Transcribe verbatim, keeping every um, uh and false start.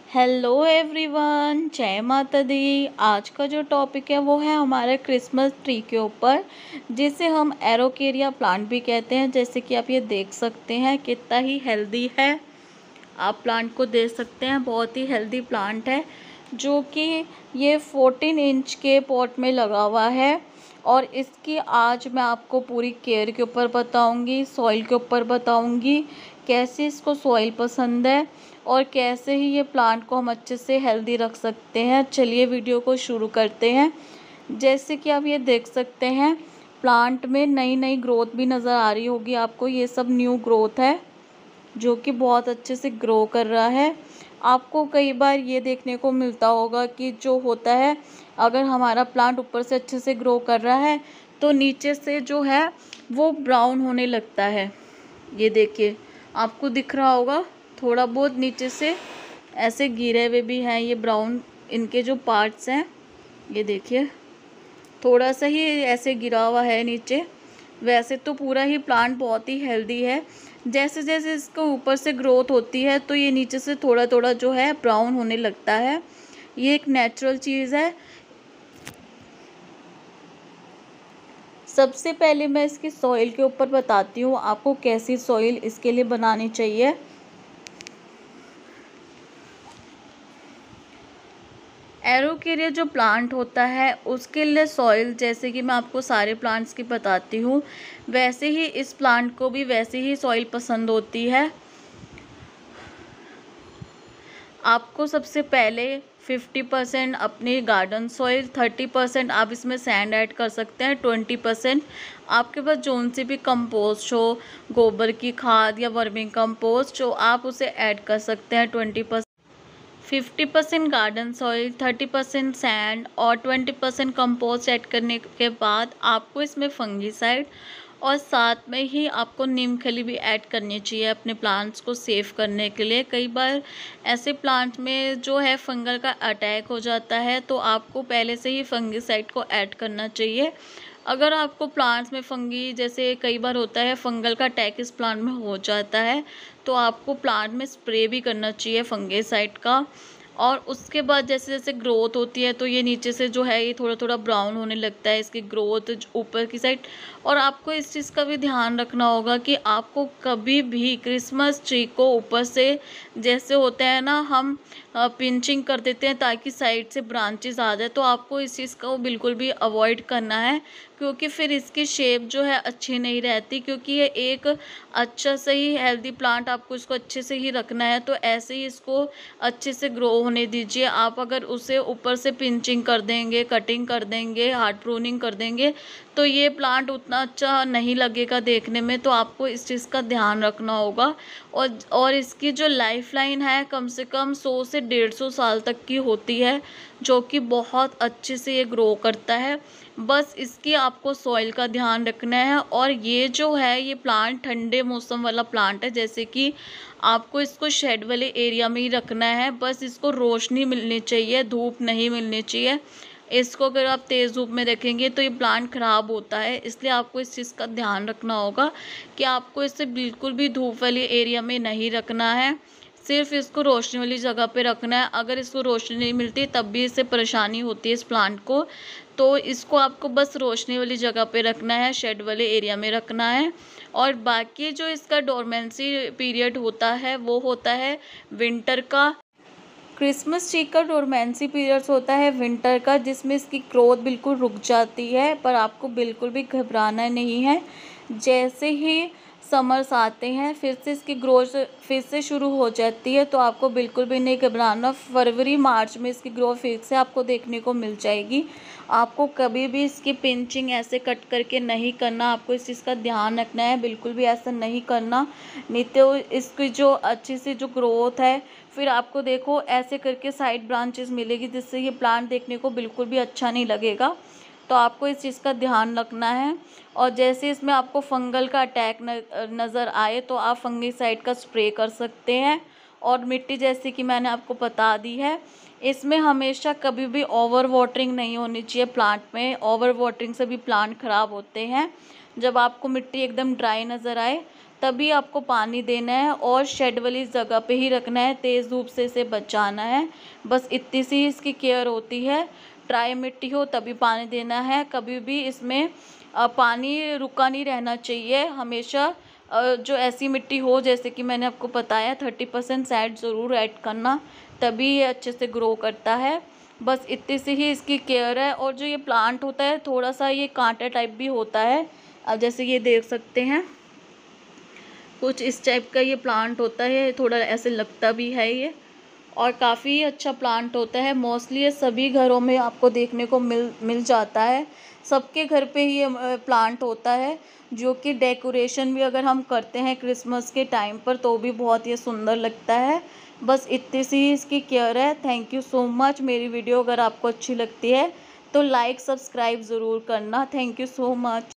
Hello everyone, जय माता दी। आज का जो टॉपिक है वो है हमारे क्रिसमस ट्री के ऊपर, जिसे हम एरोकेरिया प्लांट भी कहते हैं। जैसे कि आप ये देख सकते हैं कितना ही हेल्दी है। आप प्लांट को देख सकते हैं, बहुत ही हेल्दी प्लांट है, जो कि ये फोर्टीन इंच के पॉट में लगा हुआ है। और इसकी आज मैं आपको पूरी केयर के ऊपर बताऊंगी, सॉइल के ऊपर बताऊंगी, कैसे इसको सॉइल पसंद है और कैसे ही ये प्लांट को हम अच्छे से हेल्दी रख सकते हैं। चलिए वीडियो को शुरू करते हैं। जैसे कि आप ये देख सकते हैं, प्लांट में नई नई ग्रोथ भी नज़र आ रही होगी आपको। ये सब न्यू ग्रोथ है जो कि बहुत अच्छे से ग्रो कर रहा है। आपको कई बार ये देखने को मिलता होगा कि जो होता है, अगर हमारा प्लांट ऊपर से अच्छे से ग्रो कर रहा है तो नीचे से जो है वो ब्राउन होने लगता है। ये देखिए, आपको दिख रहा होगा, थोड़ा बहुत नीचे से ऐसे गिरे हुए भी हैं ये ब्राउन, इनके जो पार्ट्स हैं ये देखिए, थोड़ा सा ही ऐसे गिरा हुआ है नीचे। वैसे तो पूरा ही प्लांट बहुत ही हेल्दी है। जैसे जैसे इसको ऊपर से ग्रोथ होती है तो ये नीचे से थोड़ा थोड़ा जो है ब्राउन होने लगता है। ये एक नेचुरल चीज़ है। सबसे पहले मैं इसकी सॉइल के ऊपर बताती हूँ आपको कैसी सॉइल इसके लिए बनानी चाहिए। एरोकेरिया जो प्लांट होता है उसके लिए सॉइल, जैसे कि मैं आपको सारे प्लांट्स की बताती हूँ, वैसे ही इस प्लांट को भी वैसे ही सॉइल पसंद होती है। आपको सबसे पहले फिफ्टी परसेंट अपनी गार्डन सॉइल, थर्टी परसेंट आप इसमें सैंड ऐड कर सकते हैं, ट्वेंटी परसेंट आपके पास जोन सी भी कंपोस्ट हो, गोबर की खाद या वर्मिंग कंपोस्ट हो, आप उसे ऐड कर सकते हैं। Twenty percent fifty percent garden soil, thirty percent sand और ट्वेंटी परसेंट कंपोस्ट ऐड करने के बाद आपको इसमें फंगीसाइड और साथ में ही आपको नीम खली भी ऐड करनी चाहिए अपने प्लांट्स को सेव करने के लिए। कई बार ऐसे प्लांट में जो है फंगल का अटैक हो जाता है, तो आपको पहले से ही फंगीसाइड को ऐड करना चाहिए। अगर आपको प्लांट्स में फंगी, जैसे कई बार होता है फंगल का अटैक इस प्लांट में हो जाता है, तो आपको प्लांट में स्प्रे भी करना चाहिए फंगीसाइड का। और उसके बाद जैसे जैसे ग्रोथ होती है तो ये नीचे से जो है ये थोड़ा थोड़ा ब्राउन होने लगता है, इसकी ग्रोथ ऊपर की साइड। और आपको इस चीज़ का भी ध्यान रखना होगा कि आपको कभी भी क्रिसमस ट्री को ऊपर से, जैसे होते हैं ना हम पिंचिंग कर देते हैं ताकि साइड से ब्रांचेस आ जाए, तो आपको इस चीज़ को बिल्कुल भी अवॉइड करना है, क्योंकि फिर इसकी शेप जो है अच्छी नहीं रहती। क्योंकि ये एक अच्छा सही हेल्दी प्लांट, आपको इसको अच्छे से ही रखना है, तो ऐसे ही इसको अच्छे से ग्रो होने दीजिए। आप अगर उसे ऊपर से पिंचिंग कर देंगे, कटिंग कर देंगे, हार्ड प्रूनिंग कर देंगे, तो ये प्लांट उतना अच्छा नहीं लगेगा देखने में। तो आपको इस चीज़ का ध्यान रखना होगा। और और इसकी जो लाइफ लाइन है कम से कम सौ से डेढ़ सौ साल तक की होती है, जो कि बहुत अच्छे से ये ग्रो करता है। बस इसकी आपको सॉइल का ध्यान रखना है। और ये जो है ये प्लांट ठंडे मौसम वाला प्लांट है, जैसे कि आपको इसको शेड वाले एरिया में ही रखना है। बस इसको रोशनी मिलनी चाहिए, धूप नहीं मिलनी चाहिए। इसको अगर आप तेज़ धूप में रखेंगे तो ये प्लांट ख़राब होता है, इसलिए आपको इस चीज़ का ध्यान रखना होगा कि आपको इसे बिल्कुल भी धूप वाले एरिया में नहीं रखना है, सिर्फ इसको रोशनी वाली जगह पे रखना है। अगर इसको रोशनी नहीं मिलती तब भी इससे परेशानी होती है इस प्लांट को, तो इसको आपको बस रोशनी वाली जगह पे रखना है, शेड वाले एरिया में रखना है। और बाकी जो इसका डोरमेंसी पीरियड होता है वो होता है विंटर का। क्रिसमस ट्री का डोरमेंसी पीरियड्स होता है विंटर का, जिसमें इसकी ग्रोथ बिल्कुल रुक जाती है, पर आपको बिल्कुल भी घबराना नहीं है। जैसे ही समर्स आते हैं फिर से इसकी ग्रोथ फिर से शुरू हो जाती है, तो आपको बिल्कुल भी नहीं घबराना। फरवरी मार्च में इसकी ग्रोथ फिर से आपको देखने को मिल जाएगी। आपको कभी भी इसकी पिंचिंग ऐसे कट करके नहीं करना, आपको इस चीज़ का ध्यान रखना है, बिल्कुल भी ऐसा नहीं करना, नहीं तो इसकी जो अच्छी सी जो ग्रोथ है फिर आपको देखो ऐसे करके साइड ब्रांचेस मिलेगी, जिससे ये प्लांट देखने को बिल्कुल भी अच्छा नहीं लगेगा। तो आपको इस चीज़ का ध्यान रखना है। और जैसे इसमें आपको फंगल का अटैक नज़र आए तो आप फंगीसाइड का स्प्रे कर सकते हैं। और मिट्टी जैसे कि मैंने आपको बता दी है, इसमें हमेशा कभी भी ओवर वाटरिंग नहीं होनी चाहिए प्लांट में। ओवर वाटरिंग से भी प्लांट ख़राब होते हैं। जब आपको मिट्टी एकदम ड्राई नज़र आए तभी आपको पानी देना है और शेड वाली जगह पे ही रखना है, तेज़ धूप से इसे बचाना है। बस इतनी सी इसकी केयर होती है। ड्राई मिट्टी हो तभी पानी देना है, कभी भी इसमें अ, पानी रुका नहीं रहना चाहिए। हमेशा अ, जो ऐसी मिट्टी हो, जैसे कि मैंने आपको बताया थर्टी परसेंट सैड ज़रूर ऐड करना, तभी ये अच्छे से ग्रो करता है। बस इतनी सी ही इसकी केयर है। और जो ये प्लांट होता है थोड़ा सा ये कांटा टाइप भी होता है। अब जैसे ये देख सकते हैं, कुछ इस टाइप का ये प्लांट होता है, थोड़ा ऐसे लगता भी है ये, और काफ़ी अच्छा प्लांट होता है। मोस्टली ये सभी घरों में आपको देखने को मिल मिल जाता है। सबके घर पे ये अ, प्लांट होता है, जो कि डेकोरेशन भी अगर हम करते हैं क्रिसमस के टाइम पर तो भी बहुत ही सुंदर लगता है। बस इतनी सी इसकी केयर है। Thank you so much. मेरी वीडियो अगर आपको अच्छी लगती है तो लाइक सब्सक्राइब ज़रूर करना। Thank you so much.